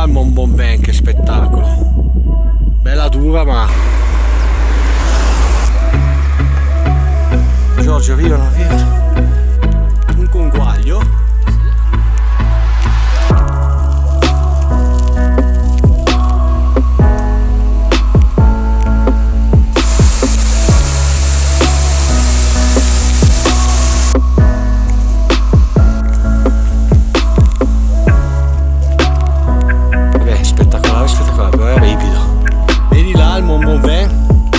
al Mon Ben, che spettacolo, bella dura ma... Giorgio, via una via. Un conguaglio. Vabbè, spettacolare, spettacolare, però è ripido. Vedi là il Mon Ben?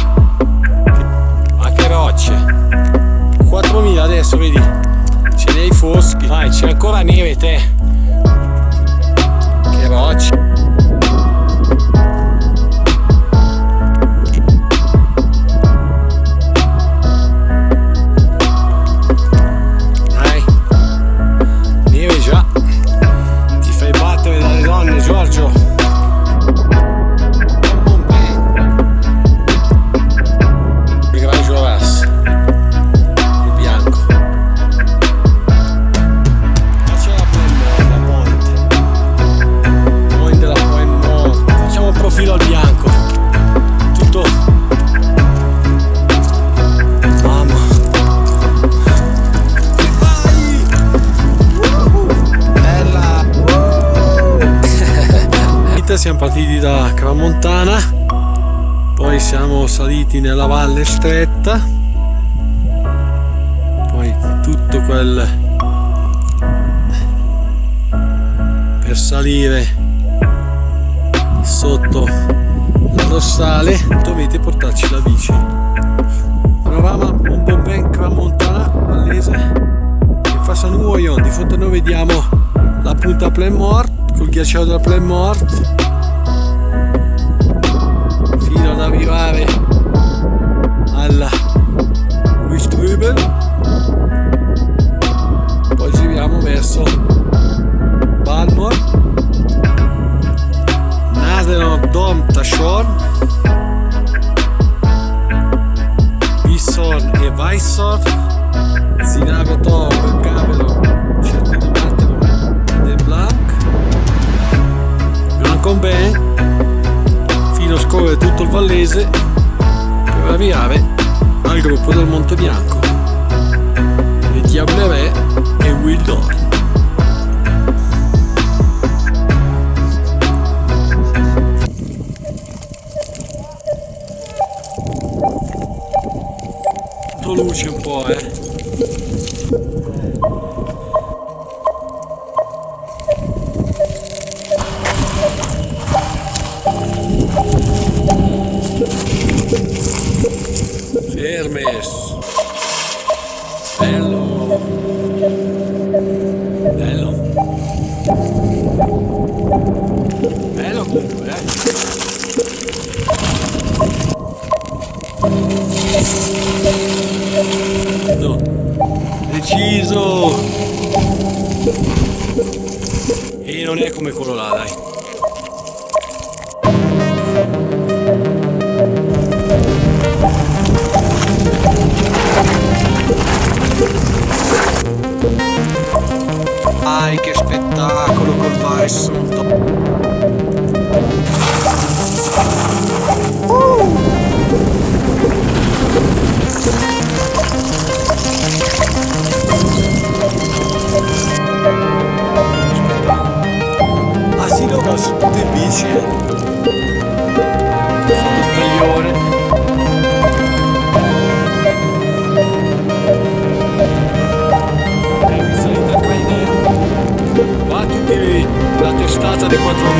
Ma che rocce! 4000 adesso, vedi, c'è dei foschi, vai, c'è ancora neve, te, che rocce. Dai, neve già, ti fai battere dalle donne, Giorgio. Filo al bianco, tutto, mamma, bella. Siamo partiti da Crans-Montana, poi siamo saliti nella Valle Stretta, poi tutto quel per salire sotto la dorsale. Dovete portarci la bici. Panorama Mon Ben, Crans-Montana, Vallese e Fassa Nuoio. Di fronte a noi vediamo la punta Plein Mort col ghiacciaio della Plein Mort, fino ad arrivare alla Wüstrübel, poi giriamo verso Balmor, Dom Tashorn, Vissorn e Weissorn, Zinavetor, Bergavelo, Certino Mattero e De Blanc, Grand-Combin, fino a scorrere tutto il Vallese per arrivare al gruppo del Monte Bianco, le Diableret e Wildorn. Luce un po', Fermes, bello, bello, bello comunque, no, deciso, e non è come quello là, dai. Ai, che spettacolo col Weissorn. Ah sì, no, sono tutte in bici, fatto il taglione. Salita trainer. Qua tutti la testata dei 4